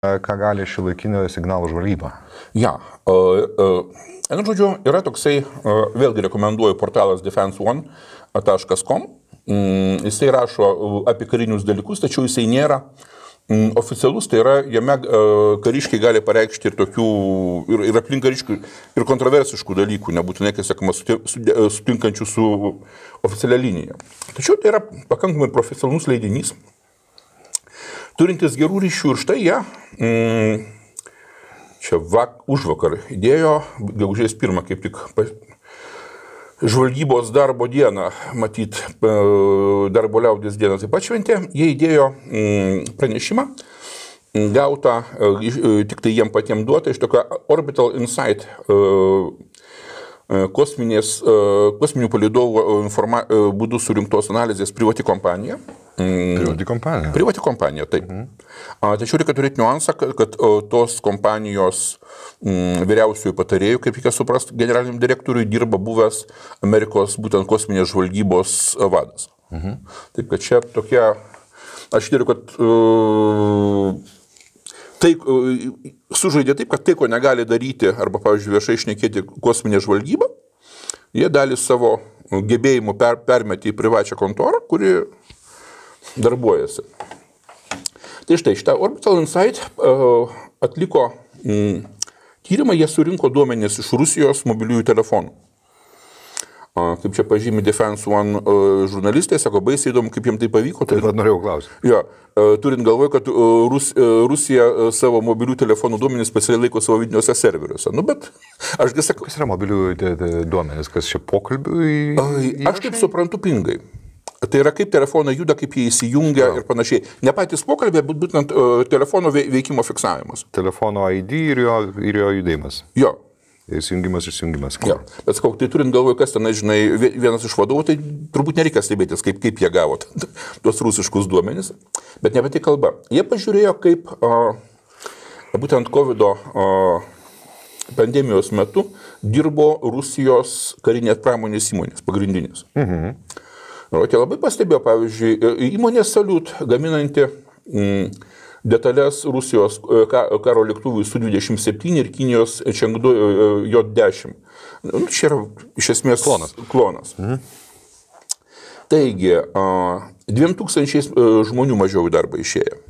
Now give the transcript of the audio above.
ką gali šiuolaikinio signalų žvalgyba. Ja. Žodžiu, yra toksai, vėlgi rekomenduoju portalas defenseone.com. Jisai rašo apie karinius dalykus, tačiau jisai nėra oficialus, tai yra, jame kariškiai gali pareikšti ir tokių, ir aplink kariškių, ir kontroversiškų dalykų, nebūtinai, kai sakoma, sutinkančių su oficialia linija. Tačiau tai yra pakankamai profesionalus leidinys, turintis gerų ryšių ir štai jie, čia užvakar įdėjo, gegužės 1, kaip tik žvalgybos darbo dieną, matyt, darbo liaudės dieną taip pat šventė, jie įdėjo pranešimą, gautą, tik tai jiem patiem duotą, iš tokio Orbital Insight kosminių palydovų būdų surinktos analizės privati kompanija. Privati kompanija, taip. Tačiau reikia turėti niuansą, kad tos kompanijos vyriausiųjų patarėjų, kaip reikia suprasti, generaliniam direktoriui dirba buvęs Amerikos būtent kosminės žvalgybos vadas. Taip, kad čia tokia, aš turiu, kad tai sužaidė taip, kad tai, ko negali daryti, arba, pavyzdžiui, viešai šnekėti kosminė žvalgyba, jie dalį savo gebėjimų permetė į privačią kontorą, kuri darbuojasi. Tai štai, šitą Orbital Insight atliko tyrimą, jie surinko duomenis iš Rusijos mobiliųjų telefonų. Kaip čia pažymi Defense.One žurnalistai, sako, baisiai įdomu, kaip jiems tai pavyko. Tai norėjau klausyti. Jo, turint galvoje, kad Rusija savo mobilių telefonų duomenis specialiai laiko savo vidiniuose serveriuose. Nu, bet aš sakau... Kas yra mobilių duomenis? Kas čia pokalbių? Aš taip suprantu pingai. Tai yra kaip telefonai juda, kaip jie įsijungia ir panašiai. Ne patys pokalbė, bet būtent telefono veikimo fiksavimas. Telefono ID ir jo judėjimas. Jo. Įsijungimas, išsijungimas. Jo. Bet sakau, tai turint galvoje, kas ten, žinai, vienas iš vadovų, tai turbūt nereikia stebėtis, kaip jie gavo tuos rusiškus duomenis. Bet ne apie tai kalba. Jie pažiūrėjo, kaip būtent COVID pandemijos metu dirbo Rusijos karinės pramonės įmonės, pagrindinės. Tai labai pastebėjo, pavyzdžiui, įmonė Salyut, gaminanti detalės Rusijos karo lėktuvui Su-27 ir Kinijos Chengdu J-10. Čia yra iš esmės klonas. Taigi, 2000 žmonių mažiau į darbą išėjo.